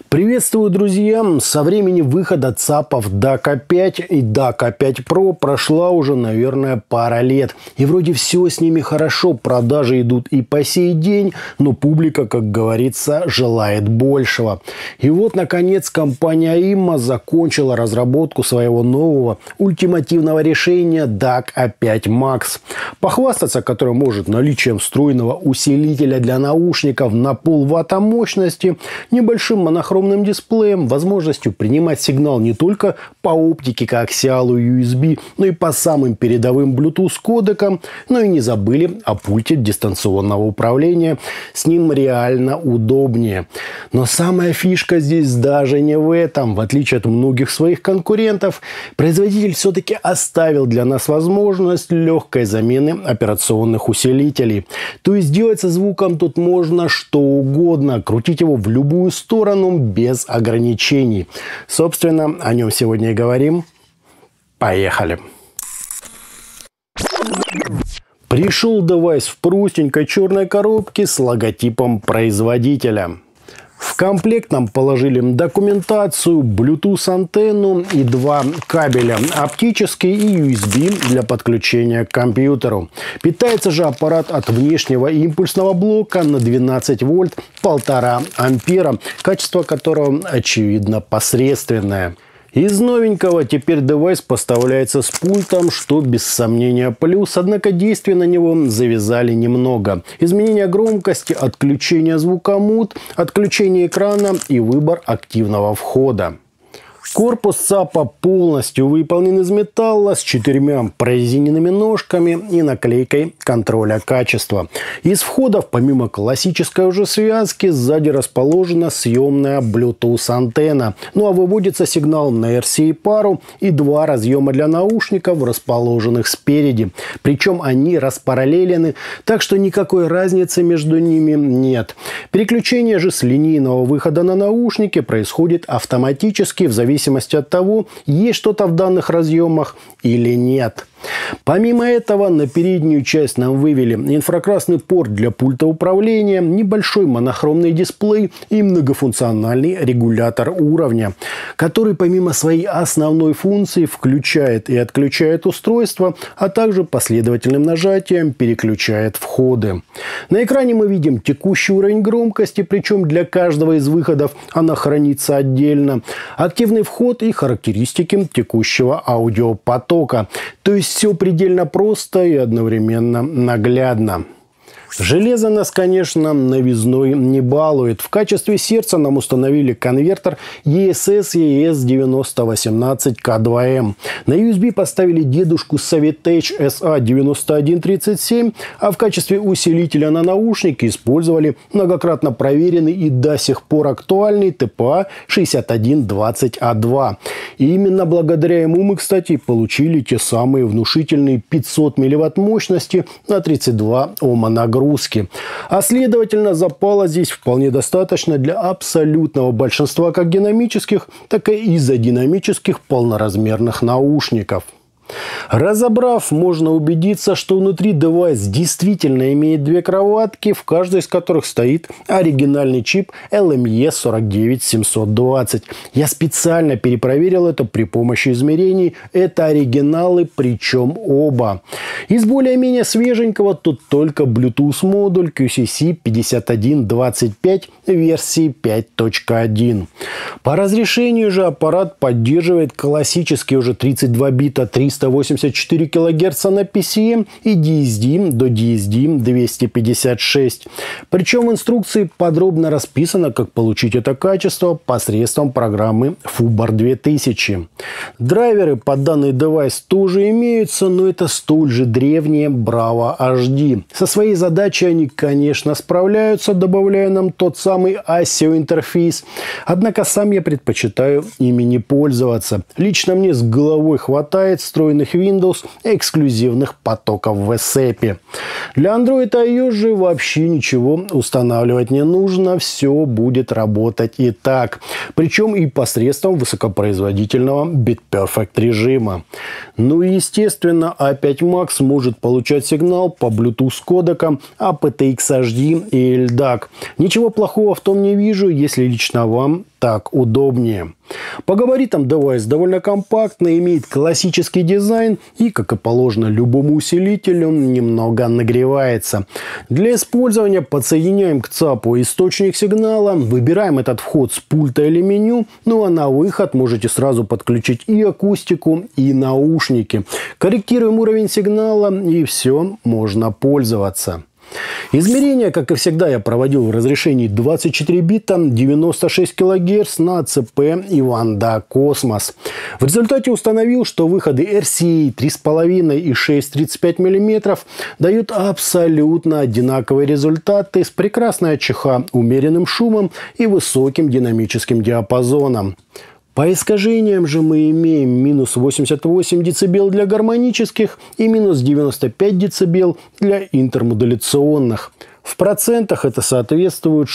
Приветствую, друзья! Со времени выхода ЦАПов DAC 5 и DAC 5 Pro прошла уже, наверное, пара лет. И вроде все с ними хорошо, продажи идут и по сей день, но публика, как говорится, желает большего. И вот, наконец, компания IMMA закончила разработку своего нового ультимативного решения DAC 5 Max. Похвастаться которым может наличием встроенного усилителя для наушников на 0,5 ватта мощности, небольшим монохромным дисплеем, возможностью принимать сигнал не только по оптике коаксиалу USB, но и по самым передовым Bluetooth кодекам. Но и не забыли о пульте дистанционного управления. С ним реально удобнее. Но самая фишка здесь даже не в этом. В отличие от многих своих конкурентов, производитель все-таки оставил для нас возможность легкой замены операционных усилителей. То есть делать со звуком тут можно что угодно. Крутить его в любую сторону без ограничений. Собственно, о нем сегодня и говорим. Поехали! Пришел девайс в простенькой черной коробке с логотипом производителя. В комплект нам положили документацию, Bluetooth антенну и два кабеля, оптический и USB для подключения к компьютеру. Питается же аппарат от внешнего импульсного блока на 12 вольт 1,5 ампера, качество которого очевидно посредственное. Из новенького теперь девайс поставляется с пультом, что без сомнения плюс, однако действия на него завязали немного. Изменение громкости, отключение звука мут, отключение экрана и выбор активного входа. Корпус ЦАПа полностью выполнен из металла с 4 прорезиненными ножками и наклейкой контроля качества. Из входов, помимо классической уже связки, сзади расположена съемная Bluetooth антенна. Ну а выводится сигнал на RCA-пару и два разъема для наушников, расположенных спереди. Причем они распараллелены, так что никакой разницы между ними нет. Переключение же с линейного выхода на наушники происходит автоматически в зависимости от того, есть что-то в данных разъемах или нет. Помимо этого, на переднюю часть нам вывели инфракрасный порт для пульта управления, небольшой монохромный дисплей и многофункциональный регулятор уровня, который помимо своей основной функции включает и отключает устройство, а также последовательным нажатием переключает входы. На экране мы видим текущий уровень громкости, причем для каждого из выходов она хранится отдельно, активный вход и характеристики текущего аудиопотока. То есть все предельно просто и одновременно наглядно. Железо нас, конечно, новизной не балует. В качестве сердца нам установили конвертер ESS-ES9018K2M. На USB поставили дедушку Savitech SA9137, а в качестве усилителя на наушники использовали многократно проверенный и до сих пор актуальный TPA 6120A2. И именно благодаря ему мы, кстати, получили те самые внушительные 500 мВт мощности на 32 Ома нагрузки. А следовательно, запала здесь вполне достаточно для абсолютного большинства как динамических, так и изодинамических полноразмерных наушников. Разобрав, можно убедиться, что внутри девайс действительно имеет две кроватки, в каждой из которых стоит оригинальный чип LME 49720. Я специально перепроверил это при помощи измерений. Это оригиналы, причем оба. Из более-менее свеженького тут только Bluetooth модуль QCC 5125 версии 5.1. По разрешению же аппарат поддерживает классические уже 32 бита 384 кГц на PCM и DSD до DSD 256. Причем в инструкции подробно расписано, как получить это качество посредством программы FUBAR 2000. Драйверы под данный девайс тоже имеются, но это столь же древние Bravo HD. Со своей задачей они, конечно, справляются, добавляя нам тот самый ASIO интерфейс. Однако сам я предпочитаю ими не пользоваться. Лично мне с головой хватает встроенных Windows эксклюзивных потоков в WhatsApp. Для Android и iOS же вообще ничего устанавливать не нужно. Все будет работать и так. Причем и посредством высокопроизводительного BitPerfect режима. Ну и естественно, A5 Max может получать сигнал по Bluetooth кодекам aptX HD и LDAC. Ничего плохого в том не вижу, если лично вам так удобнее. По габаритам девайс довольно компактный, имеет классический дизайн и, как и положено любому усилителю, немного нагревается. Для использования подсоединяем к ЦАПу источник сигнала, выбираем этот вход с пульта или меню, ну а на выход можете сразу подключить и акустику, и наушники. Корректируем уровень сигнала, и все, можно пользоваться. Измерения, как и всегда, я проводил в разрешении 24 бита, 96 кГц на ЦП и Ванда Космос. В результате установил, что выходы RCA 3,5 и 6,35 мм дают абсолютно одинаковые результаты с прекрасной АЧХ, умеренным шумом и высоким динамическим диапазоном. По искажениям же мы имеем минус 88 дБ для гармонических и минус 95 дБ для интермодуляционных. В процентах это соответствует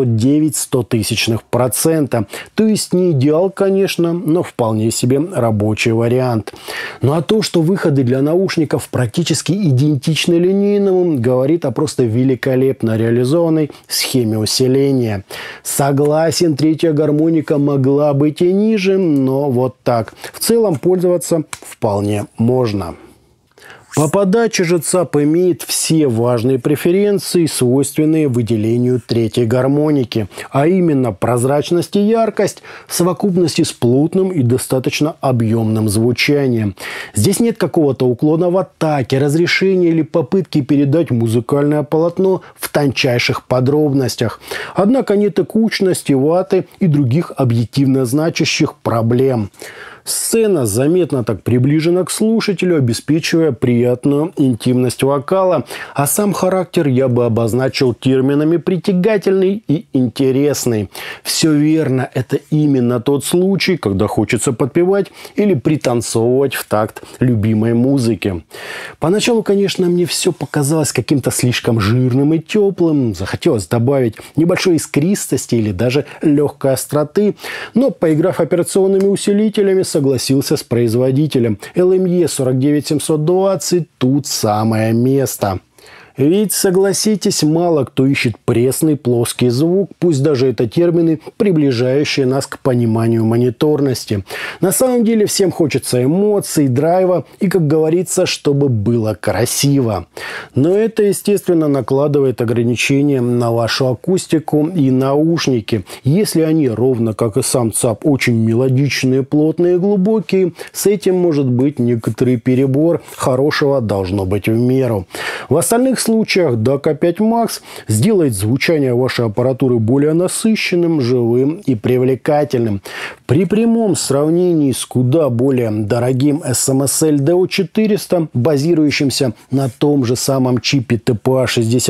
609/100,000%. То есть не идеал, конечно, но вполне себе рабочий вариант. Ну а то, что выходы для наушников практически идентичны линейному, говорит о просто великолепно реализованной схеме усиления. Согласен, третья гармоника могла быть и ниже, но вот так. В целом пользоваться вполне можно. По подаче же ЦАП имеет все важные преференции, свойственные выделению третьей гармоники, а именно прозрачность и яркость в совокупности с плотным и достаточно объемным звучанием. Здесь нет какого-то уклона в атаке, разрешения или попытки передать музыкальное полотно в тончайших подробностях. Однако нет и кучности, ваты и других объективно значащих проблем. Сцена заметно так приближена к слушателю, обеспечивая приятную интимность вокала, а сам характер я бы обозначил терминами притягательный и интересный. Все верно, это именно тот случай, когда хочется подпевать или пританцовывать в такт любимой музыки. Поначалу, конечно, мне все показалось каким-то слишком жирным и теплым, захотелось добавить небольшой искристости или даже легкой остроты, но, поиграв операционными усилителями, согласился с производителем. LME 49720 тут самое место. Ведь, согласитесь, мало кто ищет пресный плоский звук, пусть даже это термины, приближающие нас к пониманию мониторности. На самом деле всем хочется эмоций, драйва и, как говорится, чтобы было красиво. Но это, естественно, накладывает ограничения на вашу акустику и наушники. Если они, ровно как и сам ЦАП, очень мелодичные, плотные и глубокие, с этим может быть некоторый перебор, хорошего должно быть в меру. В остальных случаях DAC 5 Max сделает звучание вашей аппаратуры более насыщенным, живым и привлекательным. При прямом сравнении с куда более дорогим SMSL DO400, базирующимся на том же самом чипе TPA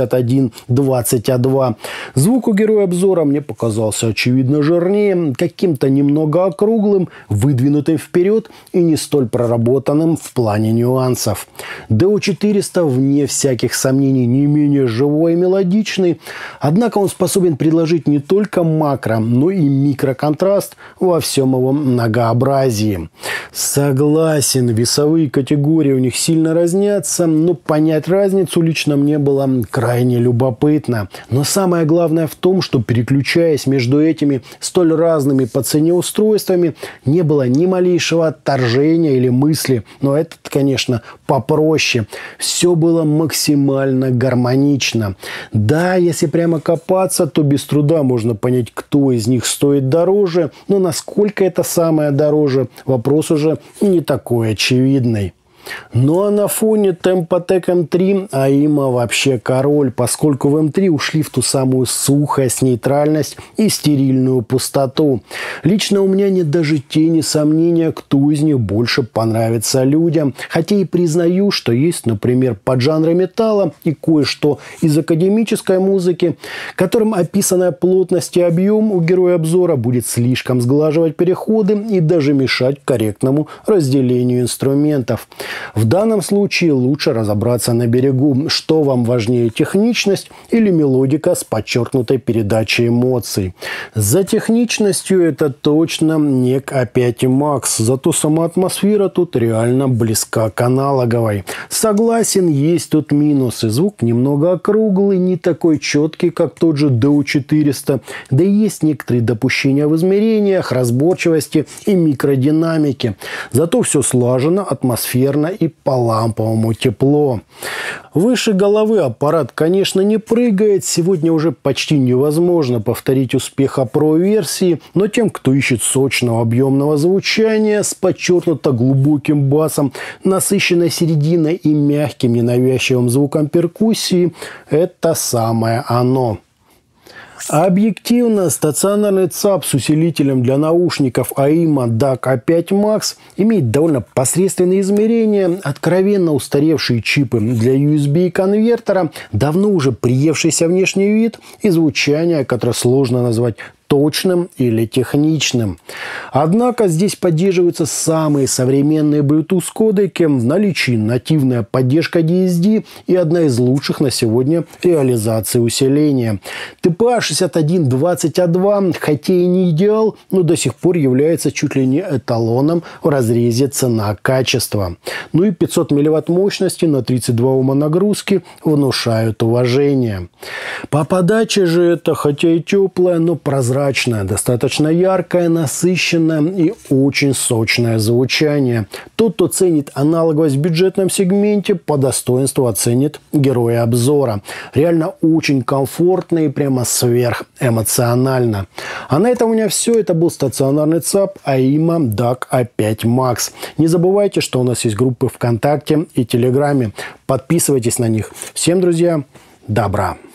6120A2, звук у героя обзора мне показался очевидно жирнее, каким-то немного округлым, выдвинутым вперед и не столь проработанным в плане нюансов. DO400, вне всяких сомнений, не менее живой и мелодичный, однако он способен предложить не только макро, но и микроконтраст во всем его многообразии. Согласен, весовые категории у них сильно разнятся, но понять разницу лично мне было крайне любопытно. Но самое главное в том, что, переключаясь между этими столь разными по цене устройствами, не было ни малейшего отторжения или мысли, но это, конечно, попроще. Все было максимально гармонично. Да, если прямо копаться, то без труда можно понять, кто из них стоит дороже, но насколько это самое дороже, вопрос уже не такой очевидный. Ну а на фоне Tempotec M3 AIMA вообще король, поскольку в M3 ушли в ту самую сухость, нейтральность и стерильную пустоту. Лично у меня нет даже тени сомнения, кто из них больше понравится людям. Хотя и признаю, что есть, например, поджанры металла и кое-что из академической музыки, которым описанная плотность и объем у героя обзора будет слишком сглаживать переходы и даже мешать корректному разделению инструментов. В данном случае лучше разобраться на берегу, что вам важнее, техничность или мелодика с подчеркнутой передачей эмоций. За техничностью это точно не А5 Max, зато сама атмосфера тут реально близка к аналоговой. Согласен, есть тут минусы. Звук немного округлый, не такой четкий, как тот же DO400, да и есть некоторые допущения в измерениях, разборчивости и микродинамике. Зато все слажено, атмосферно и по-ламповому тепло. Выше головы аппарат, конечно, не прыгает. Сегодня уже почти невозможно повторить успех Pro-версии, но тем, кто ищет сочного объемного звучания с подчеркнуто глубоким басом, насыщенной серединой и мягким ненавязчивым звуком перкуссии, это самое оно. Объективно, стационарный ЦАП с усилителем для наушников AIMA DAC A5 Max имеет довольно посредственные измерения, откровенно устаревшие чипы для USB-конвертера, давно уже приевшийся внешний вид и звучание, которое сложно назвать точным или техничным. Однако здесь поддерживаются самые современные Bluetooth кодеки, в наличии нативная поддержка DSD и одна из лучших на сегодня реализаций усиления. TPA 6120A2, хотя и не идеал, но до сих пор является чуть ли не эталоном в разрезе цена-качество. Ну и 500 мВт мощности на 32 Ома нагрузки внушают уважение. По подаче же это, хотя и теплая, но прозрачная, достаточно яркое, насыщенное и очень сочное звучание. Тот, кто ценит аналоговость в бюджетном сегменте, по достоинству оценит героя обзора. Реально очень комфортно и прямо сверхэмоционально. А на этом у меня все. Это был стационарный ЦАП AIMA DAC A5 Max. Не забывайте, что у нас есть группы ВКонтакте и Телеграме. Подписывайтесь на них. Всем, друзья, добра!